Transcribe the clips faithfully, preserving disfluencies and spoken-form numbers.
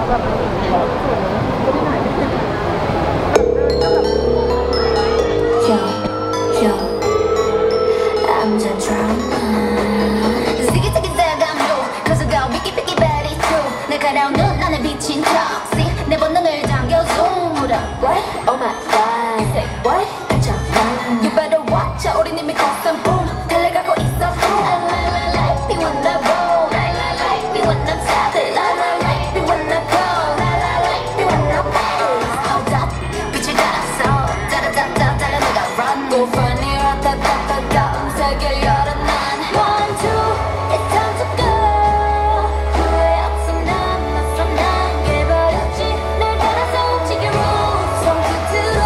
แบบแบบสวยก็ไม่ไหนแบบเดินก็แบบ Yo, yo, I'm the drama. Ziggy ziggy zag I'm low, cause I got wicky wicky body too. 날카로운 눈 안에 비친 toxic, 내 본능을 당겨 zoom. What? Oh my god. Say what? 잠깐. You better watch out. 우린 이미 custom boom. 달려가고 있어 boom. La la la la. We wanna roll. La la la. We wanna stop. La la la. We wanna go. La la la. We wanna pass. Hold up. 빛을 따라서. 따라따따 달려내가 run. Go funny. 라따따따따. 음색을 열어 난. One two. It's time to go. 후회 없어 난 맞서 난 깨버렸지. 날 따라서 움직여 move. 손끝으로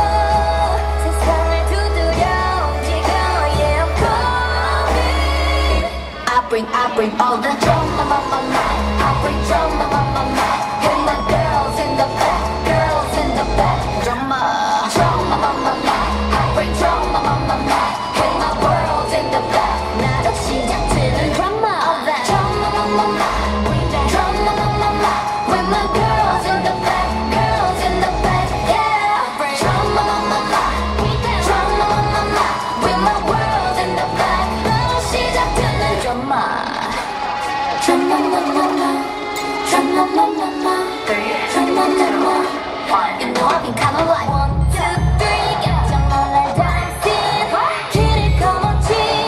세상을 두드려 움직여. Yeah I'm coming. I bring I bring all the drama my my my. I bring drama my my my. With my girls in the back, girls in the back. Drama, drama my my my. I bring drama my my my. With my world in the back. 나로 시작되는 drama. All that drama my my my. Drama my my my. With my girls in the back, girls in the back. Yeah, I bring drama my my my. Drama my my my. With my world in the back. 나로 시작되는 drama. Drama my my my. Drama my my my. Drama my my. You know I've been kinda like one, two, three. 깜짝 놀랄 dancing. 길을 거머쥔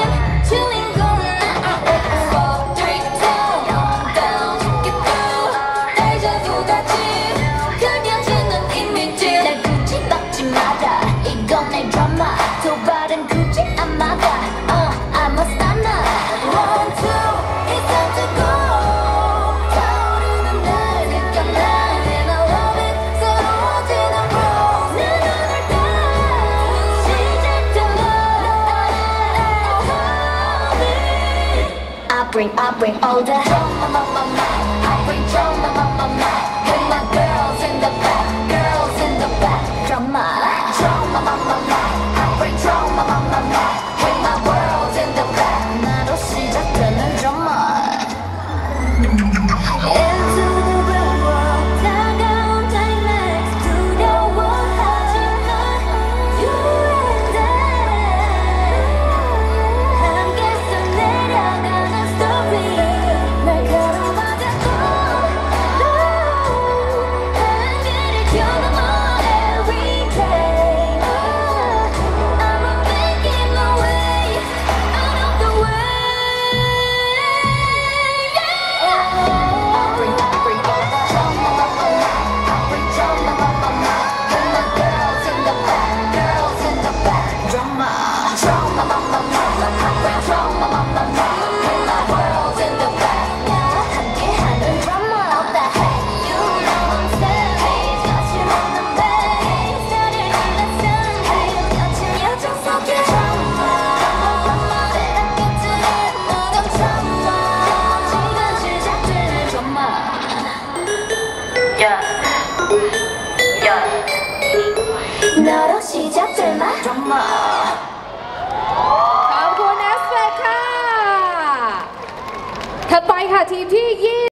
주인공은 나. Four, three, two. Down, take it through. 데자부 같이 그려지는 이미지. 날 굳이 막지 마라. 이건 내 드라마. 도발은 굳이 안 막아. Uh, I'm a stunner. One, two. It's time to go. 타오르는 날 느껴 난. And I love it. 새로워지는 rose. 내 눈을 따. 시작된 너. I bring, I bring all the drama, my, my, my. I bring drama, my, my, my. With my girls in the back, girls in the back. Drama, drama, my, my, my. I bring drama, my, my, my. With my world in the back. 나로 시작되는 drama. Into the real world. 다가온 climax. 두려워하지만 you and I. 함께서 내려가는 story. 날카로워져도 한계를 뛰어넘어 every day. I'm making my way out of the way. I bring, I bring all the drama, my, my, my. I bring drama, my, my, my. With my girls in the back, girls in the back. Drama, drama, my, my, my. I bring drama, my, my, my. With my world in the back. 함께하는 drama. All that hate, you know I'm saying. 거침없는 bass. 너를 눌렀은 hate. 거친 여정 속에 drama. 내가 곁들인 모든 drama. 지금 시작되는 drama. Yeah, yeah. 너로 시작될 my drama. ขอบคุณแอสเปกค่ะถัดไปค่ะทีมที่ยี่